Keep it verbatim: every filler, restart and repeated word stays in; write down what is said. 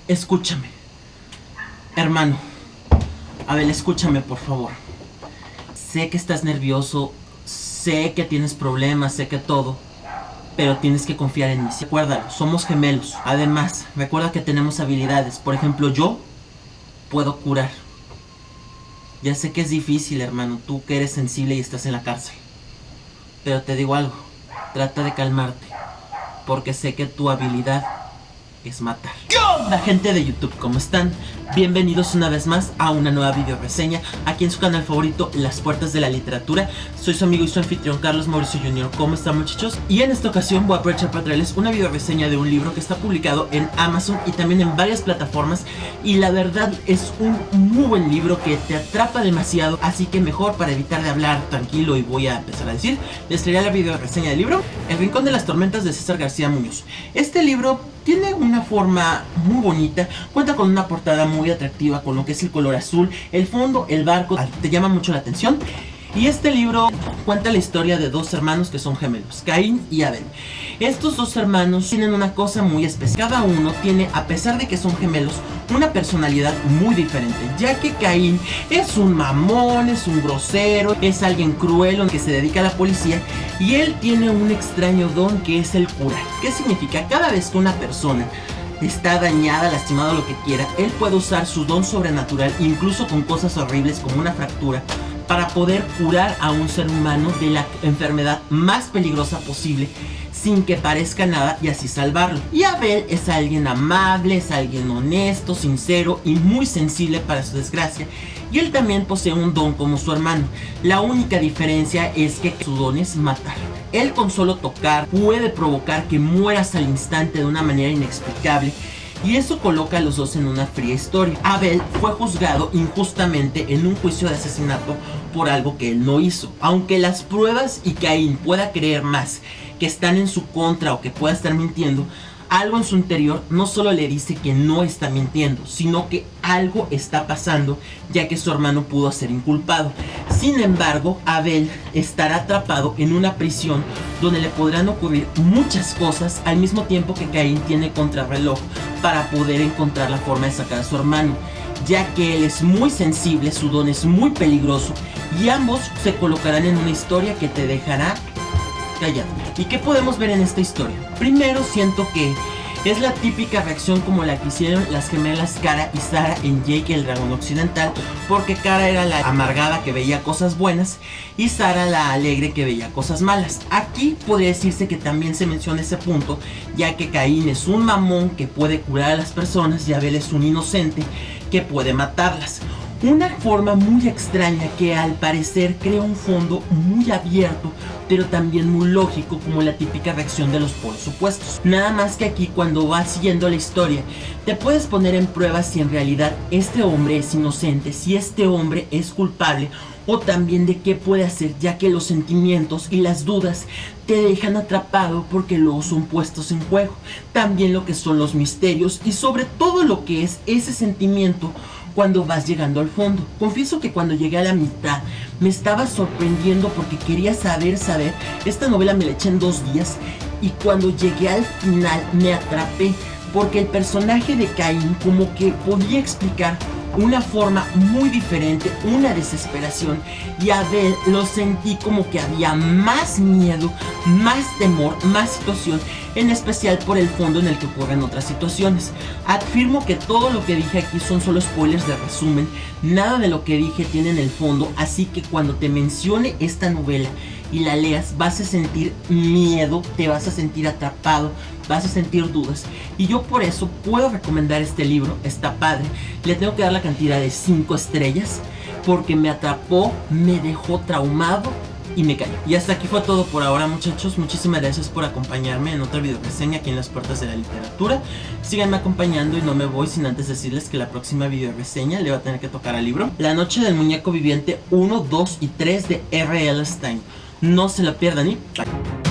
Escúchame, hermano. Abel, escúchame, por favor. Sé que estás nervioso, sé que tienes problemas, sé que todo, pero tienes que confiar en mí. Recuérdalo, somos gemelos. Además, recuerda que tenemos habilidades. Por ejemplo, yo puedo curar. Ya sé que es difícil, hermano, tú que eres sensible y estás en la cárcel. Pero te digo algo, trata de calmarte, porque sé que tu habilidad es matar. La gente de YouTube, ¿cómo están? Bienvenidos una vez más a una nueva video reseña aquí en su canal favorito, Las Puertas de la Literatura. Soy su amigo y su anfitrión Carlos Mauricio junior ¿Cómo están, muchachos? Y en esta ocasión voy a aprovechar para traerles una video reseña de un libro que está publicado en Amazon y también en varias plataformas. Y la verdad es un muy buen libro que te atrapa demasiado, así que mejor para evitar de hablar tranquilo y voy a empezar a decir, les traeré la video reseña del libro El Rincón de las Tormentas de César García Muñoz. Este libro tiene una forma muy bonita, cuenta con una portada muy atractiva con lo que es el color azul, el fondo, el barco, te llama mucho la atención. Y este libro cuenta la historia de dos hermanos que son gemelos, Caín y Abel. Estos dos hermanos tienen una cosa muy especial. Cada uno tiene, a pesar de que son gemelos, una personalidad muy diferente, ya que Caín es un mamón, es un grosero, es alguien cruel que se dedica a la policía, y él tiene un extraño don que es el curar. ¿Qué significa? Cada vez que una persona está dañada, lastimada, lo que quiera, él puede usar su don sobrenatural, incluso con cosas horribles como una fractura, para poder curar a un ser humano de la enfermedad más peligrosa posible sin que parezca nada y así salvarlo. Y Abel es alguien amable, es alguien honesto, sincero y muy sensible para su desgracia. Y él también posee un don como su hermano. La única diferencia es que su don es matar. Él con solo tocar puede provocar que mueras al instante de una manera inexplicable. Y eso coloca a los dos en una fría historia. Abel fue juzgado injustamente en un juicio de asesinato por algo que él no hizo. Aunque las pruebas y Caín pueda creer más que están en su contra o que pueda estar mintiendo, algo en su interior no solo le dice que no está mintiendo, sino que algo está pasando, ya que su hermano pudo ser inculpado. Sin embargo, Abel estará atrapado en una prisión donde le podrán ocurrir muchas cosas al mismo tiempo que Caín tiene contrarreloj para poder encontrar la forma de sacar a su hermano, ya que él es muy sensible, su don es muy peligroso y ambos se colocarán en una historia que te dejará callado. ¿Y qué podemos ver en esta historia? Primero, siento que es la típica reacción como la que hicieron las gemelas Kara y Sara en Jake el Dragón Occidental, porque Kara era la amargada que veía cosas buenas y Sara la alegre que veía cosas malas. Aquí podría decirse que también se menciona ese punto, ya que Caín es un mamón que puede curar a las personas y Abel es un inocente que puede matarlas. Una forma muy extraña que al parecer crea un fondo muy abierto, pero también muy lógico, como la típica reacción de los polos opuestos. Nada más que aquí, cuando vas siguiendo la historia, te puedes poner en prueba si en realidad este hombre es inocente, si este hombre es culpable, o también de qué puede hacer, ya que los sentimientos y las dudas te dejan atrapado porque luego son puestos en juego. También lo que son los misterios y sobre todo lo que es ese sentimiento cuando vas llegando al fondo. Confieso que cuando llegué a la mitad me estaba sorprendiendo porque quería saber, saber. Esta novela me la eché en dos días y cuando llegué al final me atrapé porque el personaje de Caín como que podía explicar una forma muy diferente, una desesperación, y a Abel lo sentí como que había más miedo, más temor, más situación, en especial por el fondo en el que ocurren otras situaciones. Afirmo que todo lo que dije aquí son solo spoilers de resumen, nada de lo que dije tiene en el fondo, así que cuando te mencione esta novela y la leas vas a sentir miedo, te vas a sentir atrapado, vas a sentir dudas, y yo por eso puedo recomendar este libro. Está padre, le tengo que dar la cantidad de cinco estrellas porque me atrapó, me dejó traumado y me cayó. Y hasta aquí fue todo por ahora, muchachos. Muchísimas gracias por acompañarme en otra video reseña aquí en Las Puertas de la Literatura. Síganme acompañando y no me voy sin antes decirles que la próxima video reseña le va a tener que tocar al libro La Noche del Muñeco Viviente uno, dos y tres de R L Stine. No se la pierdan y...